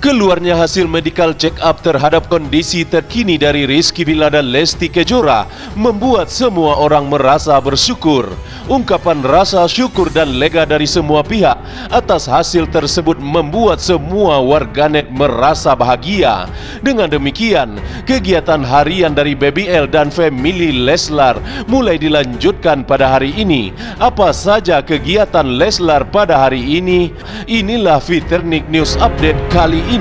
Keluarnya hasil medical check-up terhadap kondisi terkini dari Rizky Bilar dan Lesti Kejora membuat semua orang merasa bersyukur. Ungkapan rasa syukur dan lega dari semua pihak atas hasil tersebut membuat semua warganet merasa bahagia. Dengan demikian, kegiatan harian dari BBL dan family Leslar mulai dilanjutkan pada hari ini. Apa saja kegiatan Leslar pada hari ini? Inilah Fiternik News Update kali ini.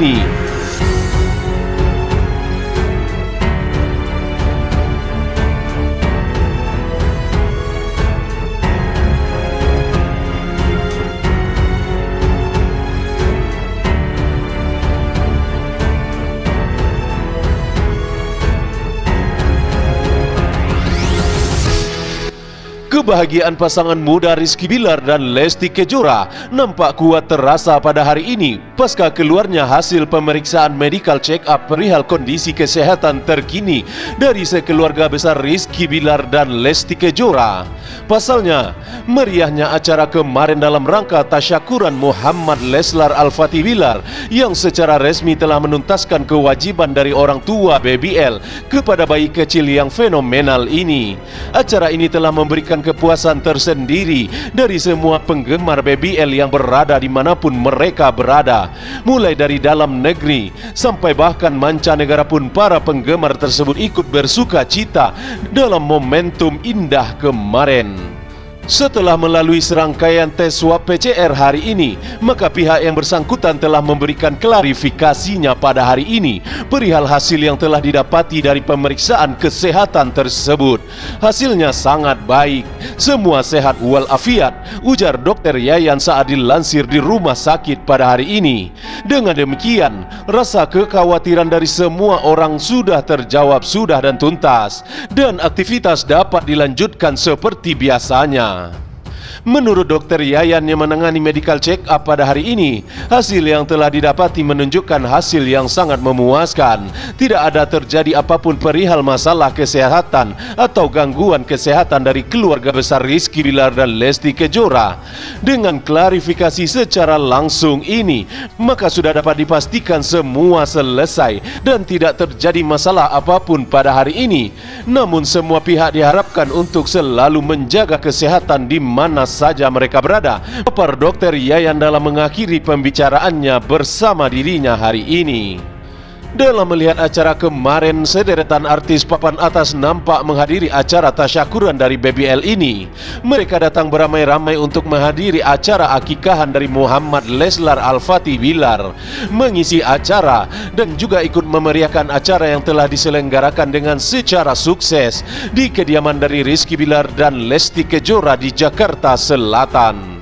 Kebahagiaan pasangan muda Rizky Bilar dan Lesti Kejora nampak kuat terasa pada hari ini pasca keluarnya hasil pemeriksaan medical check-up perihal kondisi kesehatan terkini dari sekeluarga besar Rizky Bilar dan Lesti Kejora. Pasalnya, meriahnya acara kemarin dalam rangka tasyakuran Muhammad Leslar Al-Fatih Bilar yang secara resmi telah menuntaskan kewajiban dari orang tua BBL kepada bayi kecil yang fenomenal ini. Acara ini telah memberikan kepuasan tersendiri dari semua penggemar BBL yang berada dimanapun mereka berada, mulai dari dalam negeri sampai bahkan mancanegara pun para penggemar tersebut ikut bersuka cita dalam momentum indah kemarin. Setelah melalui serangkaian tes swab PCR hari ini, maka pihak yang bersangkutan telah memberikan klarifikasinya pada hari ini perihal hasil yang telah didapati dari pemeriksaan kesehatan tersebut. Hasilnya sangat baik, semua sehat walafiat, ujar Dr. Yayan saat dilansir di rumah sakit pada hari ini. Dengan demikian, rasa kekhawatiran dari semua orang sudah terjawab sudah dan tuntas, dan aktivitas dapat dilanjutkan seperti biasanya. Menurut Dr. Yayan yang menangani medical check-up pada hari ini, hasil yang telah didapati menunjukkan hasil yang sangat memuaskan. Tidak ada terjadi apapun perihal masalah kesehatan atau gangguan kesehatan dari keluarga besar Rizky Bilar dan Lesti Kejora. Dengan klarifikasi secara langsung ini, maka sudah dapat dipastikan semua selesai dan tidak terjadi masalah apapun pada hari ini. Namun semua pihak diharapkan untuk selalu menjaga kesehatan di mana saja mereka berada, papar Dr. Yayan dalam mengakhiri pembicaraannya bersama dirinya hari ini. Dalam melihat acara kemarin, sederetan artis papan atas nampak menghadiri acara tasyakuran dari BBL ini. Mereka datang beramai-ramai untuk menghadiri acara akikahan dari Muhammad Leslar Al-Fatih Bilar, mengisi acara dan juga ikut memeriahkan acara yang telah diselenggarakan dengan secara sukses di kediaman dari Rizky Bilar dan Lesti Kejora di Jakarta Selatan.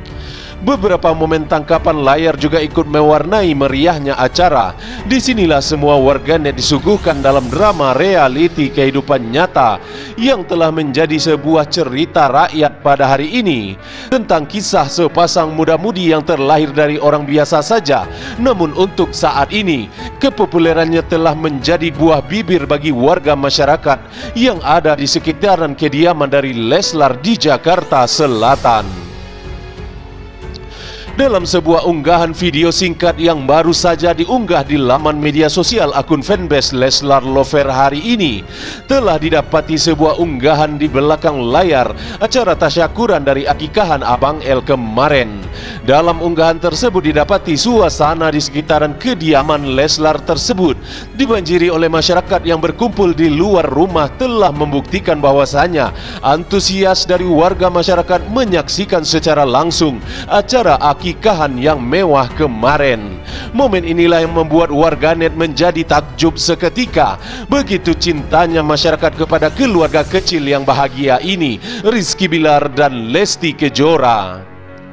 Beberapa momen tangkapan layar juga ikut mewarnai meriahnya acara. Disinilah semua warganet disuguhkan dalam drama realiti kehidupan nyata yang telah menjadi sebuah cerita rakyat pada hari ini, tentang kisah sepasang muda-mudi yang terlahir dari orang biasa saja. Namun untuk saat ini, kepopulerannya telah menjadi buah bibir bagi warga masyarakat yang ada di sekitaran kediaman dari Leslar di Jakarta Selatan. Dalam sebuah unggahan video singkat yang baru saja diunggah di laman media sosial akun fanbase Leslar Lover hari ini, telah didapati sebuah unggahan di belakang layar acara tasyakuran dari akikahan Abang L kemarin. Dalam unggahan tersebut didapati suasana di sekitaran kediaman Leslar tersebut dibanjiri oleh masyarakat yang berkumpul di luar rumah telah membuktikan bahwasanya antusias dari warga masyarakat menyaksikan secara langsung acara akikahan yang mewah kemarin. Momen inilah yang membuat warganet menjadi takjub seketika. Begitu cintanya masyarakat kepada keluarga kecil yang bahagia ini, Rizky Bilar dan Lesti Kejora.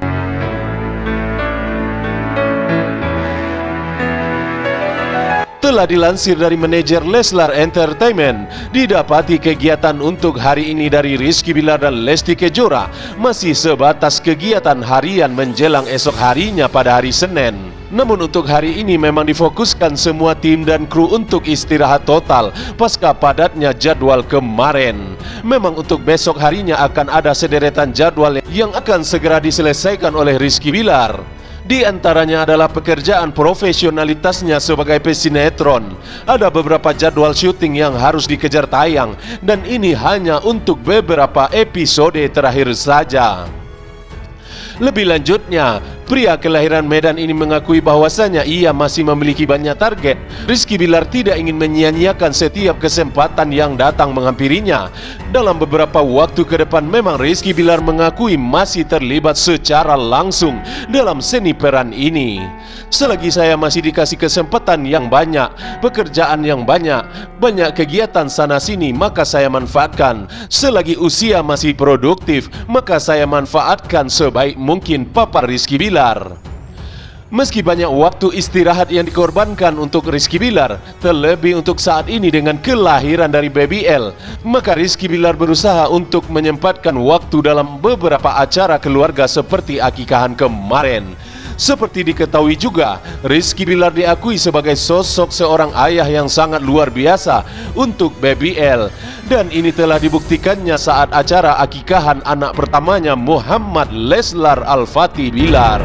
Telah dilansir dari manajer Leslar Entertainment, didapati kegiatan untuk hari ini dari Rizky Bilar dan Lesti Kejora masih sebatas kegiatan harian menjelang esok harinya pada hari Senin. Namun untuk hari ini memang difokuskan semua tim dan kru untuk istirahat total pasca padatnya jadwal kemarin. Memang untuk besok harinya akan ada sederetan jadwal yang akan segera diselesaikan oleh Rizky Bilar. Di antaranya adalah pekerjaan profesionalitasnya sebagai pesinetron. Ada beberapa jadwal syuting yang harus dikejar tayang, dan ini hanya untuk beberapa episode terakhir saja. Lebih lanjutnya, pria kelahiran Medan ini mengakui bahwasanya ia masih memiliki banyak target. Rizky Bilar tidak ingin menyia-nyiakan setiap kesempatan yang datang menghampirinya. Dalam beberapa waktu ke depan memang Rizky Bilar mengakui masih terlibat secara langsung dalam seni peran ini. Selagi saya masih dikasih kesempatan yang banyak, pekerjaan yang banyak kegiatan sana-sini, maka saya manfaatkan. Selagi usia masih produktif, maka saya manfaatkan sebaik mungkin, papar Rizky Bilar. Meski banyak waktu istirahat yang dikorbankan untuk Rizky Bilar, terlebih untuk saat ini dengan kelahiran dari Baby L, maka Rizky Bilar berusaha untuk menyempatkan waktu dalam beberapa acara keluarga seperti akikahan kemarin. Seperti diketahui juga, Rizky Bilar diakui sebagai sosok seorang ayah yang sangat luar biasa untuk Baby L. Dan ini telah dibuktikannya saat acara akikahan anak pertamanya, Muhammad Leslar Al-Fatih Bilar.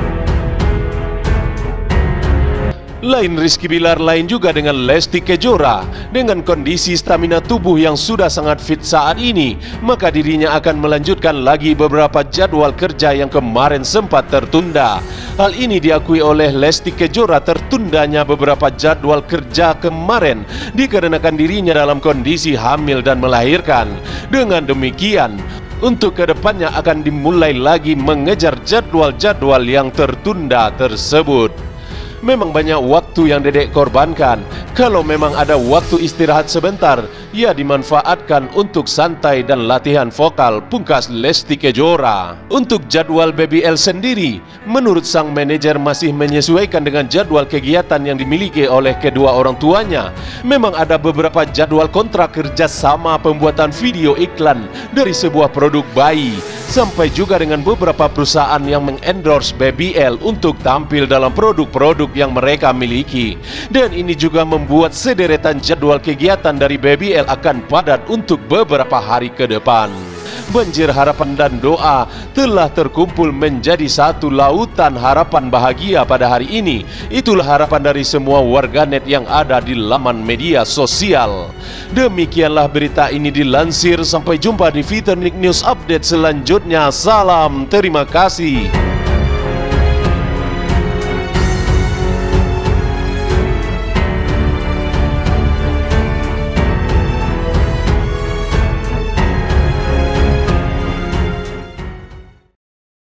Lain Rizky Bilar, lain juga dengan Lesti Kejora. Dengan kondisi stamina tubuh yang sudah sangat fit saat ini, maka dirinya akan melanjutkan lagi beberapa jadwal kerja yang kemarin sempat tertunda. Hal ini diakui oleh Lesti Kejora, tertundanya beberapa jadwal kerja kemarin dikarenakan dirinya dalam kondisi hamil dan melahirkan. Dengan demikian, untuk kedepannya akan dimulai lagi mengejar jadwal-jadwal yang tertunda tersebut. Memang banyak waktu yang Dedek korbankan. Kalau memang ada waktu istirahat sebentar, ia dimanfaatkan untuk santai dan latihan vokal, pungkas Lesti Kejora. Untuk jadwal Baby L sendiri, menurut sang manajer masih menyesuaikan dengan jadwal kegiatan yang dimiliki oleh kedua orang tuanya. Memang ada beberapa jadwal kontrak kerja sama pembuatan video iklan dari sebuah produk bayi, sampai juga dengan beberapa perusahaan yang mengendorse Baby L untuk tampil dalam produk-produk yang mereka miliki. Dan ini juga membuat sederetan jadwal kegiatan dari Baby L akan padat untuk beberapa hari ke depan. Banjir harapan dan doa telah terkumpul menjadi satu lautan harapan bahagia pada hari ini. Itulah harapan dari semua warganet yang ada di laman media sosial. Demikianlah berita ini dilansir. Sampai jumpa di Fiturnik News Update selanjutnya. Salam, terima kasih.